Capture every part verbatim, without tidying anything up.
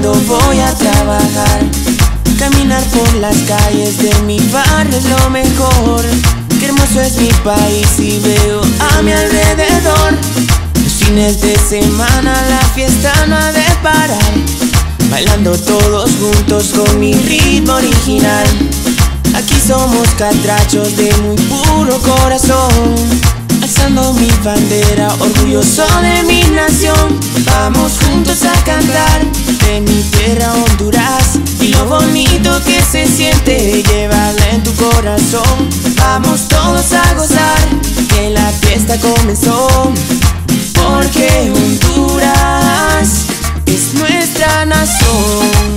cuando voy a trabajar. Caminar por las calles de mi barrio es lo mejor. Qué hermoso es mi país y veo a mi alrededor. Los fines de semana la fiesta no ha de parar, bailando todos juntos con mi ritmo original. Aquí somos catrachos de muy puro corazón, alzando mi bandera, orgulloso de mi nación. Vamos juntos a cantar de mi tierra Honduras, y lo bonito que se siente llevarla en tu corazón. Vamos todos a gozar, que la fiesta comenzó, porque Honduras es nuestra nación.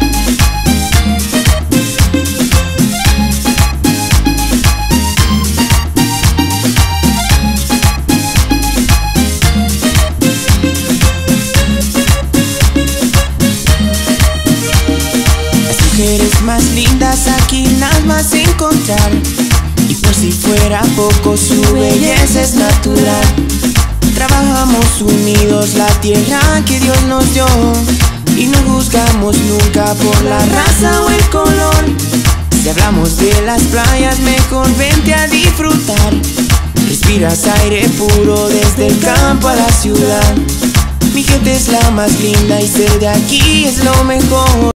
Mujeres más lindas aquí las vas a encontrar, y por si fuera poco su belleza es natural. Trabajamos unidos la tierra que Dios nos dio, y no juzgamos nunca por la raza o el color. Si hablamos de las playas, mejor vente a disfrutar. Respiras aire puro desde el campo a la ciudad. Mi gente es la más linda y ser de aquí es lo mejor.